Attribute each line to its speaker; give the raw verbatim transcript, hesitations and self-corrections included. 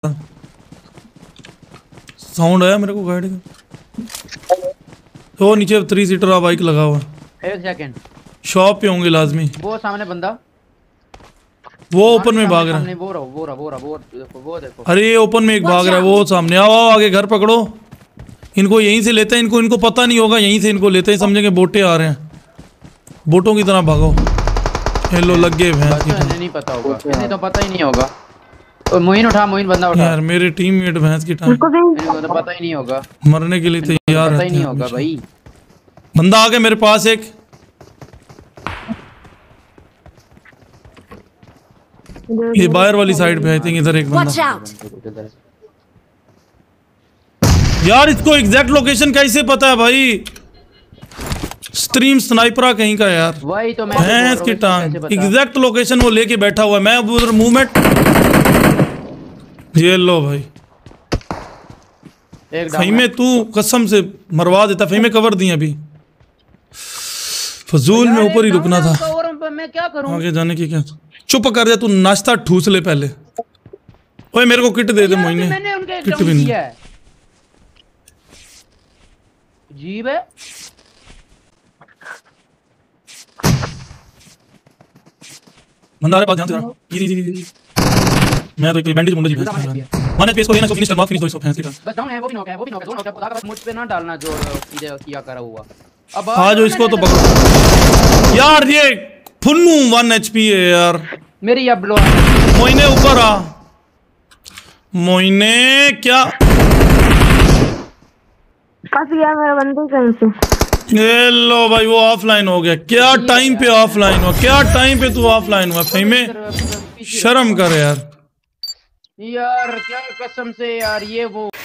Speaker 1: Sound आया मेरे को गाड़ी का। तो नीचे थ्री सीटर बाइक लगा हुआ।
Speaker 2: एक सेकंड,
Speaker 1: शॉप पे होंगे लाजमी।
Speaker 2: वो सामने बंदा,
Speaker 1: वो ओपन में भाग रहा है।
Speaker 2: वो रहा वो रहा वो रहा वो देखो वो देखो।
Speaker 1: अरे ओपन में एक भाग रहा है, वो सामने। आओ आओ आगे, घर पकड़ो इनको, यहीं से लेते हैं इनको। इनको पता नहीं होगा, यहीं से इनको लेते हैं, समझेंगे बोटे आ रहे हैं। बोटों की तरह भागो। हेलो लग गए भैंस की।
Speaker 2: नहीं पता होगा, इन्हें तो पता ही नहीं होगा। तो मोइन उठा, मोइन बंदा उठा
Speaker 1: यार मेरे टीममेट भैंस की टांग।
Speaker 2: इनको तो पता ही नहीं होगा,
Speaker 1: मरने के लिए तैयार
Speaker 2: पता
Speaker 1: है।
Speaker 2: ही नहीं होगा भाई।
Speaker 1: बंदा आ गया मेरे पास एक। ये बाहर वाली साइड पे आई थिंक, इधर एक बंदा। यार इसको एग्जैक्ट लोकेशन कैसे पता है भाई? स्ट्रीम स्नाइपरा कहीं का यार।
Speaker 2: वही तो मैं
Speaker 1: भैंस की टांग, एग्जैक्ट लोकेशन वो लेके बैठा हुआ है। मैं उधर मूवमेंट। ये लो भाई, फहीमे तू कसम से मरवा देता। फहीमे कवर दी अभी, फजूल में ऊपर ही रुकना था।
Speaker 2: मैं क्या करूं?
Speaker 1: आगे जाने की क्या? चुप कर जा तू, नाश्ता ठूस ले पहले। ओए मेरे को किट दे दे मोइने। किट भी नहीं है।
Speaker 2: अजीब है।
Speaker 1: बंदा आ रहा है, पास ध्यान से। जी जी जी। मैं तो एक बैंडेज मुंडा जी भैंस। माने पेस को लेना, इसको फिनिश करवा, फिनिश दो इसको भैंस की।
Speaker 2: बस डाउन है, वो भी नॉक है, वो भी नॉक है, दोनों नॉक है। बस मुझ पे ना डालना जो सीधे किया करा हुआ।
Speaker 1: अब आ जाओ, इसको तो पकड़ो यार। ये फुन्नू वन एचपी है यार।
Speaker 2: मेरी अब लो
Speaker 1: मोइने ऊपर आ। मोइने क्या
Speaker 3: फंस गया मेरा बंदे कहीं से।
Speaker 1: ये लो भाई, वो ऑफलाइन हो गया। क्या टाइम पे ऑफलाइन हुआ, क्या टाइम पे तू ऑफलाइन हुआ? फहीमे शर्म कर यार।
Speaker 2: यार क्या कसम से यार, ये वो